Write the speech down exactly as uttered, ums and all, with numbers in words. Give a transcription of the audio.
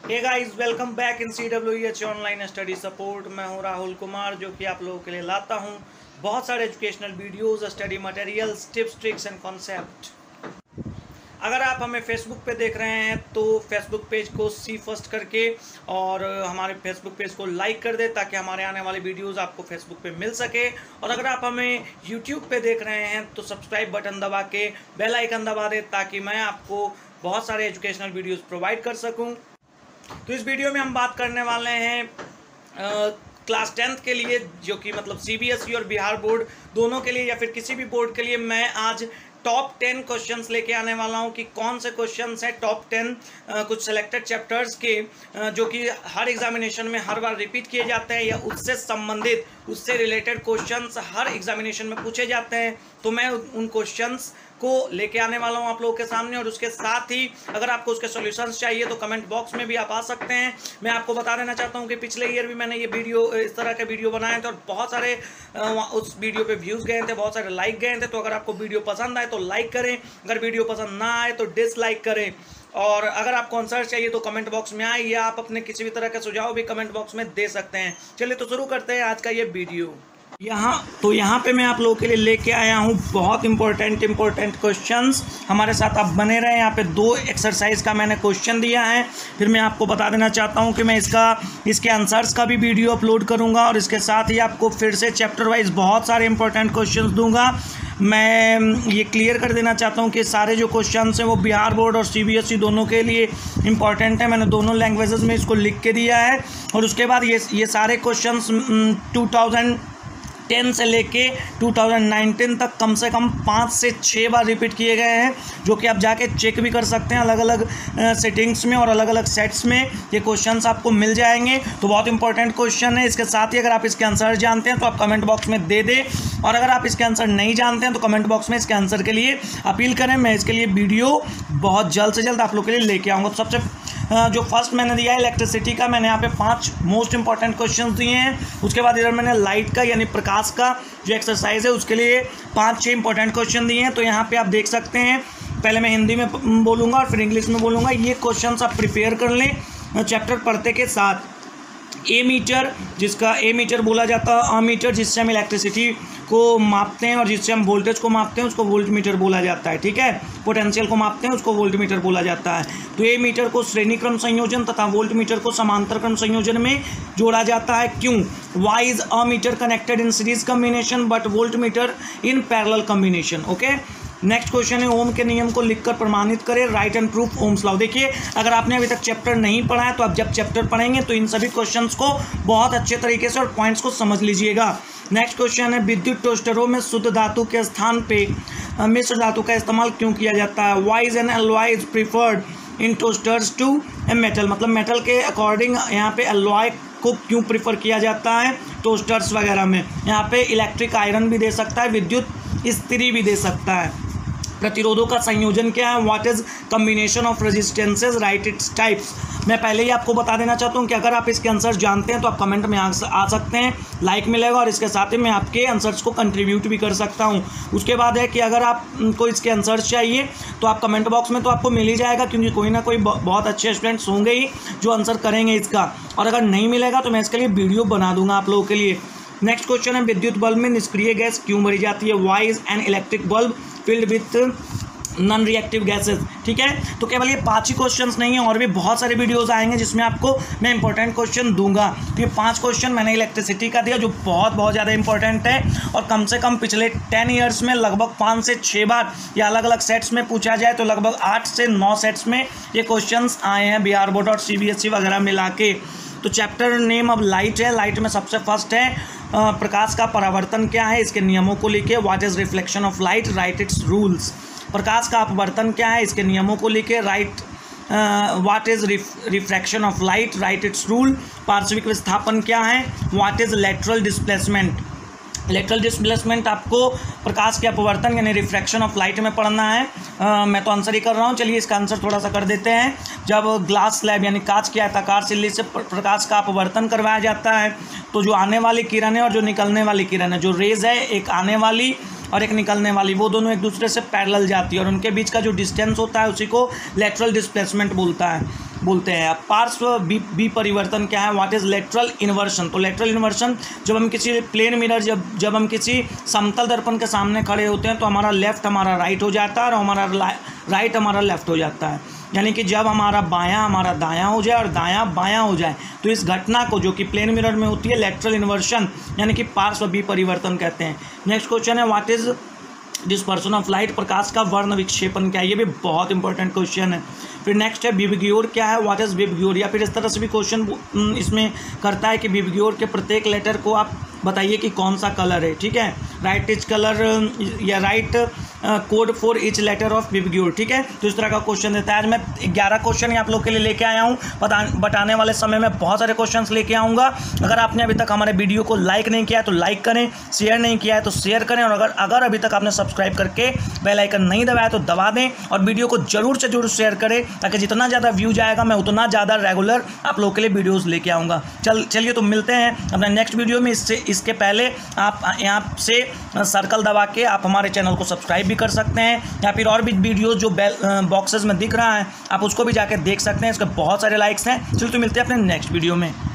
Hey guys, welcome back in C W H online study support. मैं हूं राहुल कुमार, जो कि आप लोगों के लिए लाता हूं बहुत सारे educational videos, study materials, tips, tricks and concept. अगर आप हमें फेसबुक पे देख रहे हैं तो फेसबुक पेज को सी फर्स्ट करके और हमारे फेसबुक पेज को लाइक कर दे, ताकि हमारे आने वाले वीडियोस आपको फेसबुक पे मिल सके। और अगर आप हमें यूट्यूब पे देख रहे हैं तो सब्सक्राइब बटन दबा के बेल आइकन दबा दे, ताकि मैं आपको बहुत सारे एजुकेशनल वीडियोज़ प्रोवाइड कर सकूँ। तो इस वीडियो में हम बात करने वाले हैं आ, क्लास टेंथ के लिए, जो कि मतलब सीबीएसई और बिहार बोर्ड दोनों के लिए, या फिर किसी भी बोर्ड के लिए मैं आज टॉप टेन क्वेश्चंस लेके आने वाला हूं कि कौन से क्वेश्चंस हैं टॉप टेन कुछ सेलेक्टेड चैप्टर्स के, आ, जो कि हर एग्जामिनेशन में हर बार रिपीट किए जाते हैं, या उससे संबंधित उससे रिलेटेड क्वेश्चंस हर एग्जामिनेशन में पूछे जाते हैं। तो मैं उन क्वेश्चंस को लेके आने वाला हूं आप लोगों के सामने। और उसके साथ ही अगर आपको उसके सॉल्यूशंस चाहिए तो कमेंट बॉक्स में भी आप आ सकते हैं। मैं आपको बता देना चाहता हूं कि पिछले ईयर भी मैंने ये वीडियो इस तरह के वीडियो बनाए थे और बहुत सारे उस वीडियो पे व्यूज़ गए थे, बहुत सारे लाइक गए थे। तो अगर आपको वीडियो पसंद आए तो लाइक करें, अगर वीडियो पसंद ना आए तो डिसलाइक करें। और अगर आपको आंसर चाहिए तो कमेंट बॉक्स में आए, या आप अपने किसी भी तरह के सुझाव भी कमेंट बॉक्स में दे सकते हैं। चलिए तो शुरू करते हैं आज का ये वीडियो। यहाँ तो यहाँ पे मैं आप लोगों के लिए लेके आया हूँ बहुत इंपॉर्टेंट इंपॉर्टेंट क्वेश्चंस। हमारे साथ आप बने रहें। यहाँ पे दो एक्सरसाइज का मैंने क्वेश्चन दिया है। फिर मैं आपको बता देना चाहता हूँ कि मैं इसका इसके आंसर्स का भी वीडियो अपलोड करूँगा, और इसके साथ ही आपको फिर से चैप्टर वाइज बहुत सारे इंपॉर्टेंट क्वेश्चंस दूंगा। मैं ये क्लियर कर देना चाहता हूँ कि सारे जो क्वेश्चंस हैं वो बिहार बोर्ड और सीबीएसई दोनों के लिए इंपॉर्टेंट है। मैंने दोनों लैंग्वेजेस में इसको लिख के दिया है। और उसके बाद ये ये सारे क्वेश्चंस टू थाउजेंड टेन से लेके टू थाउजेंड नाइनटीन तक कम से कम पाँच से छः बार रिपीट किए गए हैं, जो कि आप जाके चेक भी कर सकते हैं अलग अलग सेटिंग्स में और अलग अलग सेट्स में। ये क्वेश्चंस आपको मिल जाएंगे। तो बहुत इंपॉर्टेंट क्वेश्चन है। इसके साथ ही अगर आप इसके आंसर जानते हैं तो आप कमेंट बॉक्स में दे दें, और अगर आप इसके आंसर नहीं जानते हैं तो कमेंट बॉक्स में इसके आंसर के लिए अपील करें। मैं इसके लिए वीडियो बहुत जल्द से जल्द आप लोग के लिए लेके आऊँगा। तो सबसे जो फर्स्ट मैंने दिया है इलेक्ट्रिसिटी का, मैंने यहाँ पे पांच मोस्ट इंपॉर्टेंट क्वेश्चंस दिए हैं। उसके बाद इधर मैंने लाइट का यानी प्रकाश का जो एक्सरसाइज है उसके लिए पांच छः इंपॉर्टेंट क्वेश्चन दिए हैं। तो यहाँ पे आप देख सकते हैं, पहले मैं हिंदी में बोलूँगा और फिर इंग्लिश में बोलूँगा। ये क्वेश्चन आप प्रिपेयर कर लें चैप्टर पढ़ते के साथ। ए मीटर, जिसका ए मीटर बोला जाता है, अ मीटर जिससे हम इलेक्ट्रिसिटी को मापते हैं और जिससे हम वोल्टेज को मापते हैं उसको वोल्ट मीटर बोला जाता है। ठीक है, पोटेंशियल को मापते हैं उसको वोल्ट मीटर बोला जाता है। तो ए मीटर को श्रेणी क्रम संयोजन तथा वोल्ट मीटर को समांतर क्रम संयोजन में जोड़ा जाता है। क्यों? Why is ammeter connected in series combination but voltmeter in parallel combination. Okay, next question है ओम के नियम को लिखकर प्रमाणित करें, write and proof Ohm's law. देखिए, अगर आपने अभी तक चैप्टर नहीं पढ़ा है तो आप जब चैप्टर पढ़ेंगे तो इन सभी क्वेश्चंस को बहुत अच्छे तरीके से और पॉइंट्स को समझ लीजिएगा। नेक्स्ट क्वेश्चन है विद्युत टोस्टरों में शुद्ध धातु के स्थान पे मिश्र धातु का इस्तेमाल क्यों किया जाता है? Why is an alloy is preferred in toasters to a metal. मतलब मेटल के अकॉर्डिंग यहाँ पे एलॉय को क्यों प्रीफर किया जाता है टोस्टर्स वगैरह में? यहाँ पे इलेक्ट्रिक आयरन भी दे सकता है, विद्युत स्त्री भी दे सकता है। प्रतिरोधों का संयोजन क्या है? What is combination of resistances, write its types. मैं पहले ही आपको बता देना चाहता हूँ कि अगर आप इसके आंसर जानते हैं तो आप कमेंट में आ, आ सकते हैं, लाइक मिलेगा, और इसके साथ ही मैं आपके आंसर्स को कंट्रीब्यूट भी कर सकता हूँ। उसके बाद है कि अगर आपको इसके आंसर्स चाहिए तो आप कमेंट बॉक्स में तो आपको मिल ही जाएगा, क्योंकि कोई ना कोई बहुत अच्छे स्टूडेंट्स होंगे ही जो आंसर करेंगे इसका। और अगर नहीं मिलेगा तो मैं इसके लिए वीडियो बना दूंगा आप लोगों के लिए। नेक्स्ट क्वेश्चन है विद्युत बल्ब में निष्क्रिय गैस क्यों भरी जाती है? Why is an electric bulb filled with non reactive gases. ठीक है, तो केवल ये पांच ही क्वेश्चंस नहीं है, और भी बहुत सारे वीडियोस आएंगे जिसमें आपको मैं इंपॉर्टेंट क्वेश्चन दूंगा। तो ये पांच क्वेश्चन मैंने इलेक्ट्रिसिटी का दिया, जो बहुत बहुत ज़्यादा इंपॉर्टेंट है, और कम से कम पिछले टेन ईयर्स में लगभग पाँच से छः बार या अलग अलग सेट्स में पूछा जाए तो लगभग आठ से नौ सेट्स में ये क्वेश्चन आए हैं बिहार बोर्ड और सी बी एस ई वगैरह मिला के। तो चैप्टर नेम अब लाइट है। लाइट में सबसे फर्स्ट है प्रकाश का परावर्तन क्या है, इसके नियमों को लिखे। What is reflection of light, write its rules. प्रकाश का अपवर्तन क्या है, इसके नियमों को लिखे। Write what is refraction of light, write its rule. पार्श्विक विस्थापन क्या है? What is lateral displacement. Lateral displacement आपको प्रकाश के अपवर्तन यानी रिफ्रैक्शन ऑफ लाइट में पढ़ना है। आ, मैं तो आंसर ही कर रहा हूँ। चलिए इसका आंसर थोड़ा सा कर देते हैं। जब ग्लास स्लैब यानी कांच की आयताकार सिल्ली से प्रकाश का अपवर्तन करवाया जाता है तो जो आने वाली किरण है और जो निकलने वाली किरण है, जो रेज है, एक आने वाली और एक निकलने वाली, वो दोनों एक दूसरे से पैरेलल जाती है और उनके बीच का जो डिस्टेंस होता है उसी को लेटरल डिस्प्लेसमेंट बोलता है। बोलते हैं। अब पार्श्व बी बी परिवर्तन क्या है, व्हाट इज लेटरल इन्वर्शन। तो लेटरल इन्वर्शन जब हम किसी प्लेन मिरर जब जब हम किसी समतल दर्पण के सामने खड़े होते हैं तो हमारा लेफ्ट हमारा राइट हो जाता है और हमारा राइट हमारा लेफ्ट हो जाता है। यानी कि जब हमारा बायां हमारा दायां हो जाए और दायां बायां हो जाए तो इस घटना को जो कि प्लेन मिरर में होती है लेटरल इन्वर्शन यानी कि पार्श्व बी परिवर्तन कहते हैं। नेक्स्ट क्वेश्चन है, what is dispersion of light, प्रकाश का वर्ण विक्षेपण क्या है। ये भी बहुत इंपॉर्टेंट क्वेश्चन है। फिर नेक्स्ट है विबग्योर क्या है, व्हाट इज विबग्योर। या फिर इस तरह से भी क्वेश्चन इसमें करता है कि विबग्योर के प्रत्येक लेटर को आप बताइए कि कौन सा कलर है। ठीक है, राइट इच कलर या write code for each letter of VIBGYOR. ठीक है, तो इस तरह का क्वेश्चन देता है। आज मैं ग्यारह क्वेश्चन आप लोग के लिए लेके आया हूँ। बता बताने वाले समय में बहुत सारे क्वेश्चंस लेके आऊँगा। अगर आपने अभी तक हमारे वीडियो को लाइक नहीं किया है तो लाइक करें, शेयर नहीं किया है तो शेयर करें, और अगर अगर अभी तक आपने सब्सक्राइब करके बेल आइकन नहीं दबाया तो दबा दें, और वीडियो को जरूर से जरूर शेयर करें ताकि जितना ज़्यादा व्यू जाएगा मैं उतना ज़्यादा रेगुलर आप लोग के लिए वीडियोज़ लेके आऊँगा। चल चलिए तो मिलते हैं अपने नेक्स्ट वीडियो में। इससे इसके पहले आप यहाँ से सर्कल दबा के आप हमारे चैनल को सब्सक्राइब भी कर सकते हैं, या फिर और भी वीडियोस जो बेल बॉक्सेस में दिख रहा है आप उसको भी जाके देख सकते हैं। इसके बहुत सारे लाइक्स हैं। चलिए तो मिलते हैं अपने नेक्स्ट वीडियो में।